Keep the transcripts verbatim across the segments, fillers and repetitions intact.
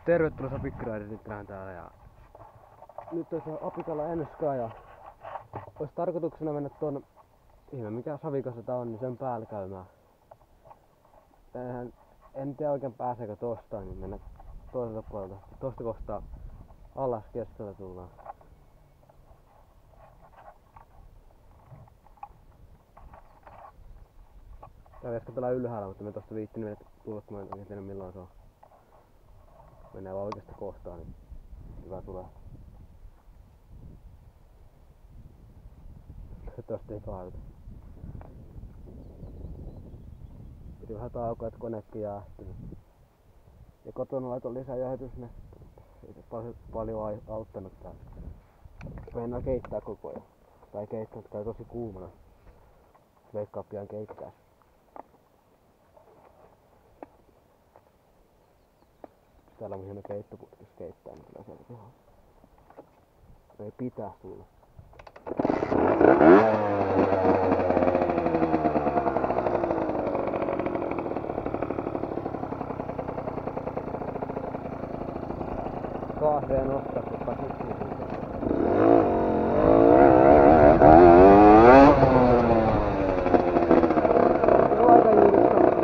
Tervetuloa Pikkuraidititään täällä ja nyt on se Apikalla Enskaa ja olisi tarkoituksena mennä tuon ihme mikä savikassa tää on, niin sen päällä käymään. En, en tiedä oikein pääseekö tosta, niin mennä toiselta puolelta. Tosta kohtaa alas keskellä tullaan. Tää on äsken ylhäällä, mutta me tosta viittin mennä tulla, kun mä en tiedä milloin se on. Mennään vaan oikeasta kohtaa, niin hyvä tulee. Tosta ei kaadeta. Piti vähän taukoa, että konekin jäähtyy. Ja kotona laitoin lisää jäähdytysnettä. Ei se paljon, paljon auttanut tää. Mennään keittää koko ajan. Tai keittää, että käy tosi kuumana. Veikkaa pian keittää. Täällä on hieno keittoputkis keittää, niin kyllä sieltä ihan. Ei pitää tulla. Kahvia nostaa, kun pasukkiin siitä. Se on aika jyydykkä, mutta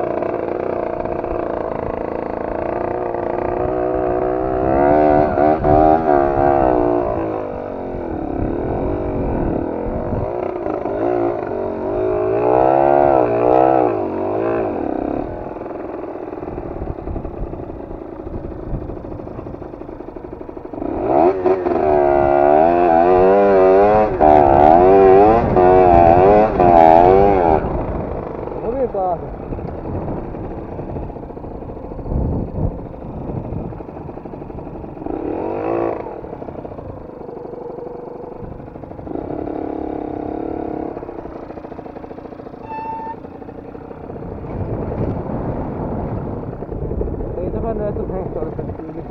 no esto es esto, esto es tuyo.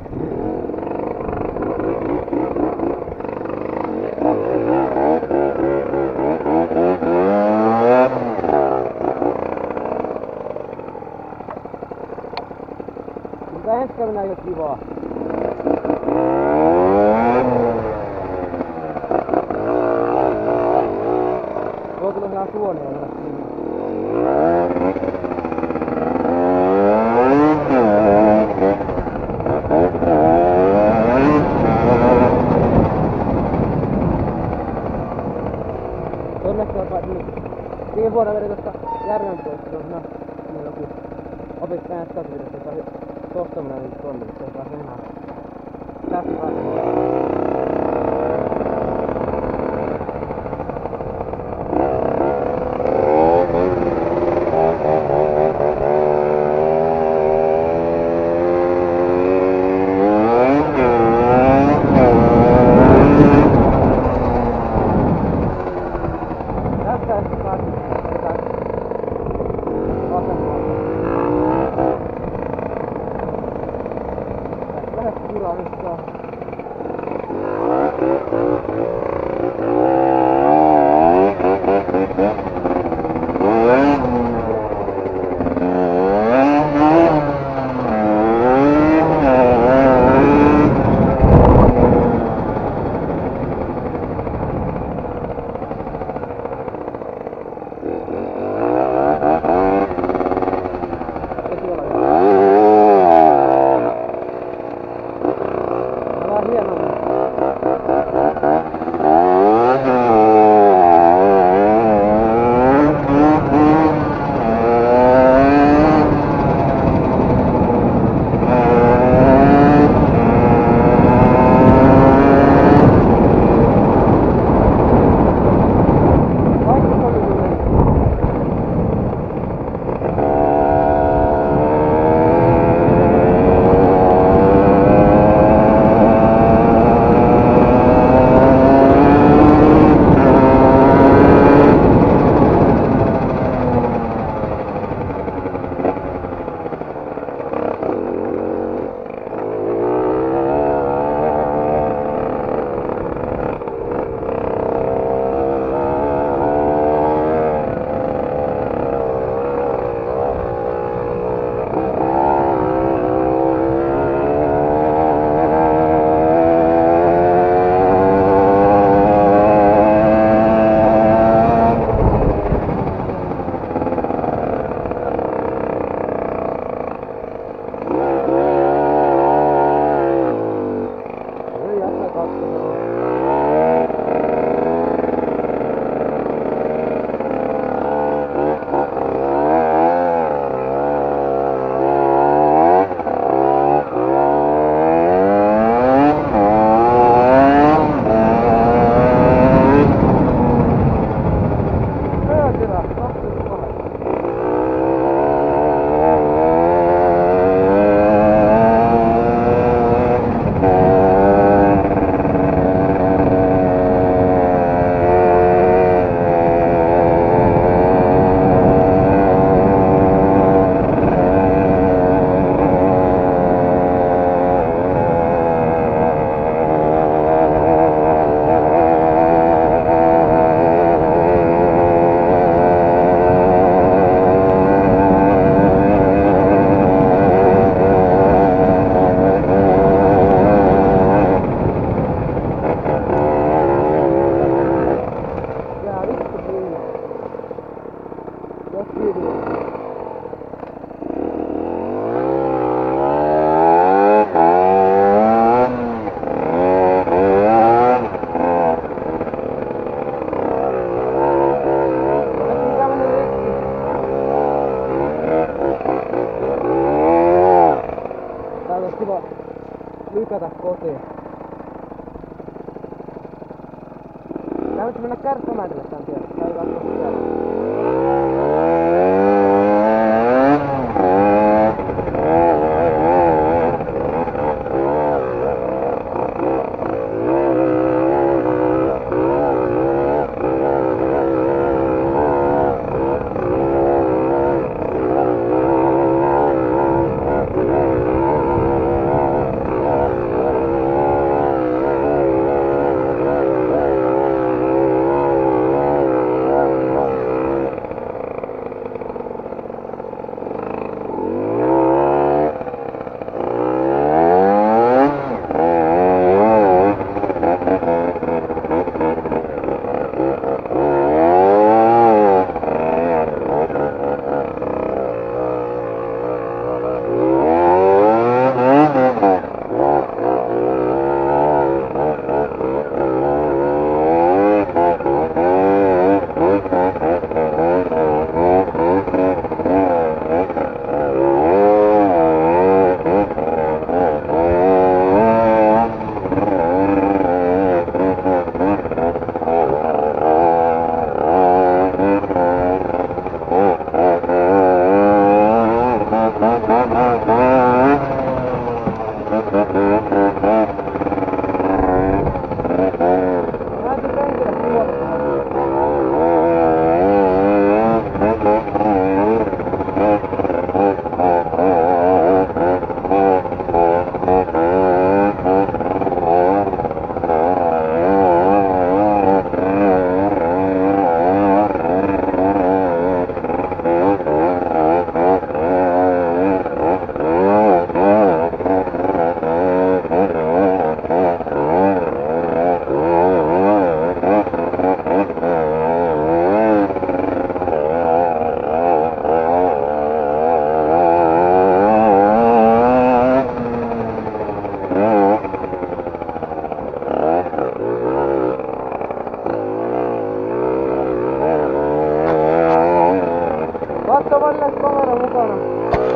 Mutta ensi käydään aika kivaa. Tuo tulee ihan suonia ja mennä sinne. Siihen vuonna vedin tuosta järven pois, kun on siinä joku opittajan statuudesta, joka tosta mennä niin tonne, että ei pääse enää tästä pääse. hypätä kotiin. Täytyy mennä Kärkkämäelle tän tiedä. Käydään tuossa tiedä. Katso, vaan kamera mukana.